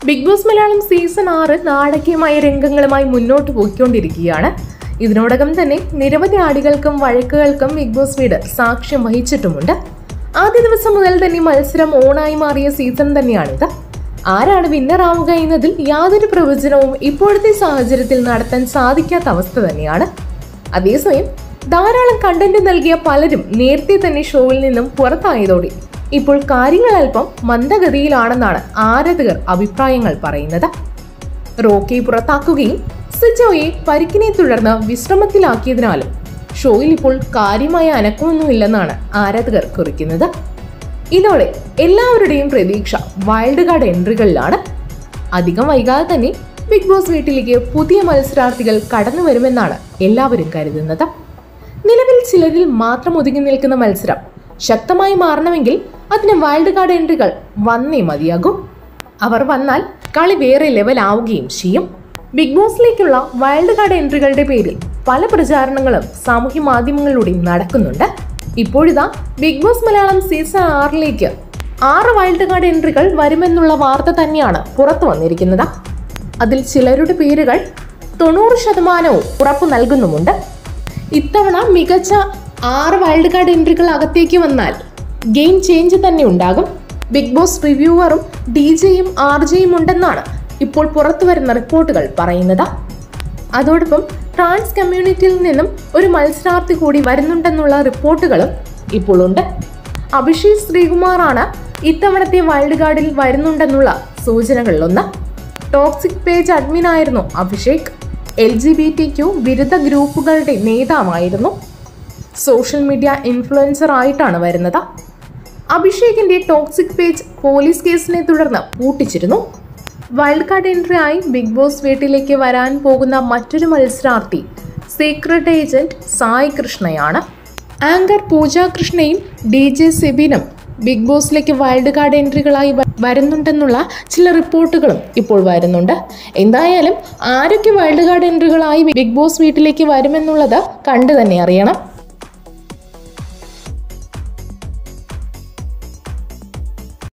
Big boss Malayalam season 6 നാടകീയമായ രംഗങ്ങളുമായി മുന്നോട്ട് പോയിക്കൊണ്ടിരിക്കുകയാണ്. ഇതിനോടകം തന്നെ നിരവധി ആടികൾക്കും വഴക്കുകൾക്കും ബിഗ് ബോസ് വീട് സാക്ഷ്യം വഹിച്ചിട്ടുമുണ്ട്. ആദ്യ ദിവസം മുതൽ തന്നെ മത്സരം ഓണായി മാറിയ സീസൺ തന്നെയാണിത്. ആരാണ് വിന്നർ ആവുക എന്നതിൽ യാതൊരു പ്രവചനവും ഇപ്പോഴത്തെ സാഹചര്യത്തിൽ നടത്താൻ സാധിക്കാത്ത അവസ്ഥ തന്നെയാണ്. അതേസമയം ധാരാളം കണ്ടന്റ് നൽകിയ പലരും നേരത്തെ തന്നെ ഷോയിൽ നിന്നും പുറത്തായതോടെ ഇപ്പോൾ കാര്യങ്ങൾ അല്പം മന്ദഗതിയിലാണെന്നാണ് ആരാധകർ അഭിപ്രായങ്ങൾ പറയുന്നത്. റോക്കിയെ പുറത്താക്കുകയും സിജോയെ പരിക്കിനെ തുടർന്ന് വിശ്രമത്തിലാക്കിയതിനാലും ഷോയിൽ ഇപ്പോൾ കാര്യമായ അനക്കമൊന്നുമില്ലെന്നാണ് ആരാധകർ കുറിക്കുന്നത്. ഇതോടെ എല്ലാവരുടെയും പ്രതീക്ഷ വൈൽഡ് കാർഡ് എൻട്രികളിലാണ്. അധികം വൈകാതെ തന്നെ ബിഗ് ബോസ് വീട്ടിലേക്ക് പുതിയ മത്സരാർത്ഥികൾ കടന്നു വരുമെന്നാണ് എല്ലാവരും കരുതുന്നത്. നിലവിൽ ചിലരിൽ മാത്രം ഒതുങ്ങി നിൽക്കുന്ന മത്സരം ശക്തമായി മാറണമെങ്കിൽ അതിന് വൈൽഡ് കാർഡ് എൻട്രികൾ വന്നേ മതിയാകും. അവർ വന്നാൽ കളി വേറെ ലെവൽ ആവുകയും ചെയ്യും. ബിഗ് ബോസിലേക്കുള്ള വൈൽഡ് കാർഡ് എൻട്രികളുടെ പേരിൽ പല പ്രചാരണങ്ങളും സാമൂഹ്യ മാധ്യമങ്ങളിലൂടെയും നടക്കുന്നുണ്ട്. ഇപ്പോഴിതാ ബിഗ് ബോസ് മലയാളം സീസൺ 6ലേക്ക് 6 വൈൽഡ് കാർഡ് എൻട്രികൾ വരുമെന്നുള്ള വാർത്ത തന്നെയാണ് പുറത്തു വന്നിരിക്കുന്നത്. അതിൽ ചിലരുടെ പേരുകൾ 90% ഉറപ്പു നൽകുന്നുമുണ്ട്. ഇത്തവണ മികച്ച 6 വൈൽഡ് കാർഡ് എൻട്രികൾ അകത്തേക്ക് വന്നാൽ ഗെയിം ചേഞ്ച് തന്നെ ഉണ്ടാകും. ബിഗ് ബോസ് റിവ്യൂവറും DJയും RJയും ഉണ്ടെന്നാണ് ഇപ്പോൾ പുറത്തു വരുന്ന റിപ്പോർട്ടുകൾ പറയുന്നത്. അതോടൊപ്പം ട്രാൻസ് കമ്മ്യൂണിറ്റിയിൽ നിന്നും ഒരു മത്സരാർത്ഥി കൂടി വരുന്നുണ്ടെന്നുള്ള റിപ്പോർട്ടുകളും ഇപ്പോൾ ഉണ്ട്. അഭിഷേക് ശ്രീകുമാറാണ് ഇത്തവണത്തെ വൈൽഡ് കാർഡിൽ വരുന്നുണ്ടെന്നുള്ള സൂചനകളിലൊന്ന്. ടോക്സിക് പേജ് അഡ്മിനായിരുന്നു അഭിഷേക്. LGBTQ വിരുദ്ധ ഗ്രൂപ്പുകളുടെ നേതാവായിരുന്നു. സോഷ്യൽ മീഡിയ ഇൻഫ്ലുവൻസർ ആയിട്ടാണ് വരുന്നത്. അഭിഷേകിന്റെ ടോക്സിക് പേജ് പോലീസ് കേസിനെ തുടർന്ന് പൂട്ടിച്ചിരുന്നു. വൈൽഡ് കാർഡ് എൻട്രി ആയി ബിഗ് ബോസ് വീട്ടിലേക്ക് വരാൻ പോകുന്ന മറ്റൊരു മത്സരാർത്ഥി സീക്രട്ട് ഏജന്റ് സായി കൃഷ്ണയാണ്. ആങ്കർ പൂജ കൃഷ്ണയും DJ സെബിനും ബിഗ് ബോസിലേക്ക് വൈൽഡ് കാർഡ് എൻട്രികളായി വരുന്നുണ്ടെന്നുള്ള ചില റിപ്പോർട്ടുകളും ഇപ്പോൾ വരുന്നുണ്ട്. എന്തായാലും ആരൊക്കെ വൈൽഡ് കാർഡ് എൻട്രികളായി ബിഗ് ബോസ് വീട്ടിലേക്ക് വരുമെന്നുള്ളത് കണ്ടു തന്നെ അറിയണം.